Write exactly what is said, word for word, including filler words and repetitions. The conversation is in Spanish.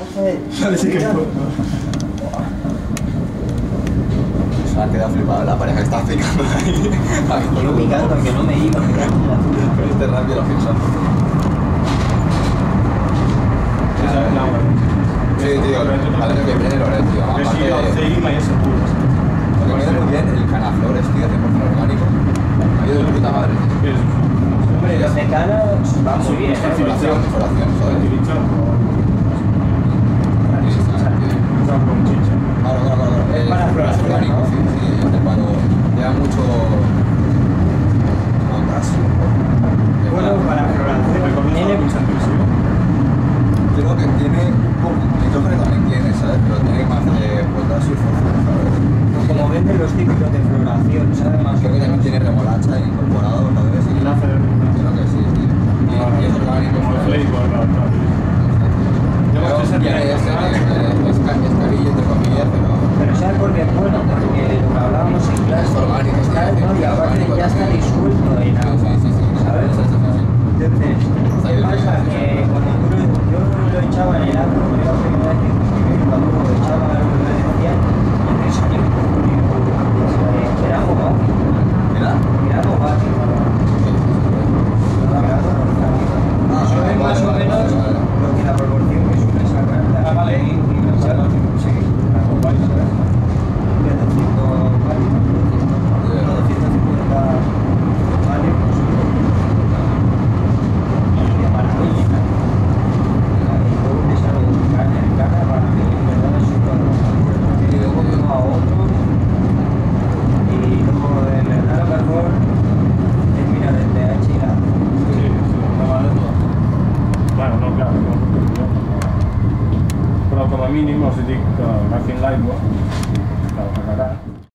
Vale, sí que puedo. Se ha quedado flipado la pareja que está picando ahí. Yo picando, que no me iba. Este rápido lo pienso. Sí, tío, vale, lo que viene el Loret, tío. Que Aparte si de... hace Ima y ese puto. Lo que viene muy bien, el canaflores, tío, cien por ciento orgánico. Me ha ido de puta madre, tío. Hombre, los mecanos van muy bien, ¿eh? Floración, floración, joder. Claro, claro, claro. Es para Es floración, orgánico, ¿no? sí, sí. Este cuando lleva mucho... potasio. Bueno, para floración. Tiene... Creo que tiene un poco, nitrógeno también tiene, ¿sabes? Pero tiene más de potasio y fósforo, ¿sabes? Como venden los típicos de floración, ¿sabes? Más Creo que también tiene remolacha incorporado, ¿sabes? Y creo que sí, sí. Y, y es orgánico. Como el ¿sabes? flavor, no, no. Pero tiene ese, es cabilla, entre comillas, pero... Pero ¿sabes por qué es bueno? Porque lo que hablábamos en clase, Es orgánico, es está, ¿no? Y aparte ya está disuelto en agua, Sí, sí, sí. ¿sabes? Sí, sí, sí. Entonces, ¿qué pasa? Que cuando tú lo, yo lo echaba en el agua, me iba a preguntar que cuando lo echaba en lo que decía, me salía un poco, era algo básico, ¿Mira? era algo básico, era algo básico. Eso es más o menos lo que la proporción que suele sacar la vale. ley universal, sí, algo básico, ¿sabes? De doscientos vatios, doscientos cincuenta vatios, pues de maravilla. Y luego me sale un caña en cara para mí, en verdad es súper bueno. Y luego tengo a otro, y luego en verdad lo mejor termina del pH y la... Sí, sí, no vale todo. Bueno, no, claro, no. Però com a mínim els dic que agafin l'aigua, que la pagarà,